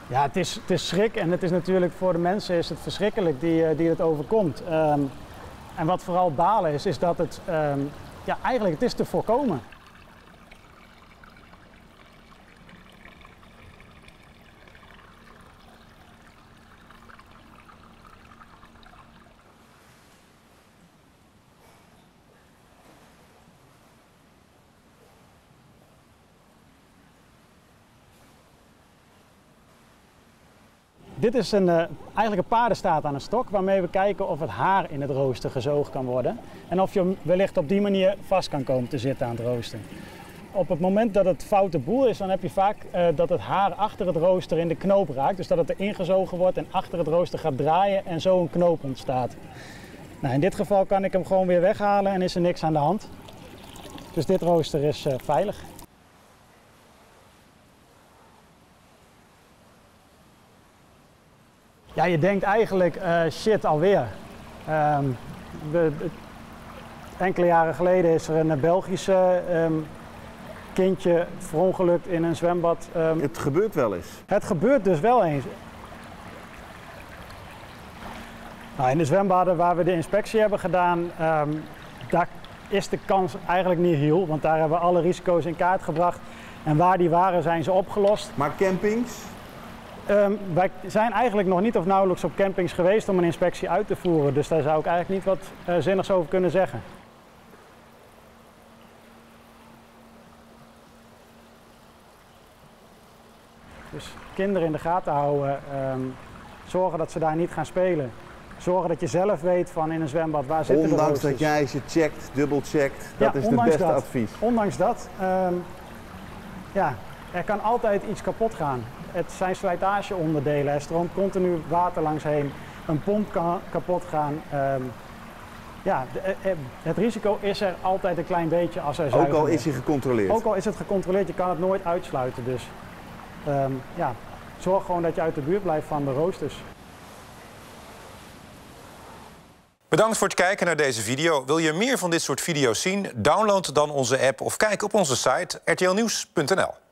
Ja, het is schrik en het is natuurlijk voor de mensen is het verschrikkelijk die het overkomt. En wat vooral balen is dat het, ja, eigenlijk het is te voorkomen. Dit is eigenlijk een paardenstaart aan een stok waarmee we kijken of het haar in het rooster gezogen kan worden. En of je hem wellicht op die manier vast kan komen te zitten aan het rooster. Op het moment dat het foute boel is, dan heb je vaak dat het haar achter het rooster in de knoop raakt. Dus dat het er ingezogen wordt en achter het rooster gaat draaien en zo een knoop ontstaat. Nou, in dit geval kan ik hem gewoon weer weghalen en is er niks aan de hand. Dus dit rooster is veilig. Ja, je denkt eigenlijk, shit, alweer. Enkele jaren geleden is er een Belgische kindje verongelukt in een zwembad. Het gebeurt wel eens. Het gebeurt dus wel eens. Nou, in de zwembaden waar we de inspectie hebben gedaan, daar is de kans eigenlijk niet heel. Want daar hebben we alle risico's in kaart gebracht. En waar die waren, zijn ze opgelost. Maar campings? Wij zijn eigenlijk nog niet of nauwelijks op campings geweest om een inspectie uit te voeren. Dus daar zou ik eigenlijk niet wat zinnigs over kunnen zeggen. Dus kinderen in de gaten houden, zorgen dat ze daar niet gaan spelen. Zorgen dat je zelf weet van in een zwembad waar zitten de roosters. Ondanks dat jij ze checkt, dubbelcheckt, dat is het beste advies. Ondanks dat, ja, er kan altijd iets kapot gaan. Het zijn slijtageonderdelen, er stroomt continu water langs heen, een pomp kan kapot gaan. Ja, het risico is er altijd een klein beetje als er zuigen. Ook al is hij gecontroleerd? Ook al is het gecontroleerd, je kan het nooit uitsluiten. Dus ja, zorg gewoon dat je uit de buurt blijft van de roosters. Bedankt voor het kijken naar deze video. Wil je meer van dit soort video's zien? Download dan onze app of kijk op onze site rtlnieuws.nl.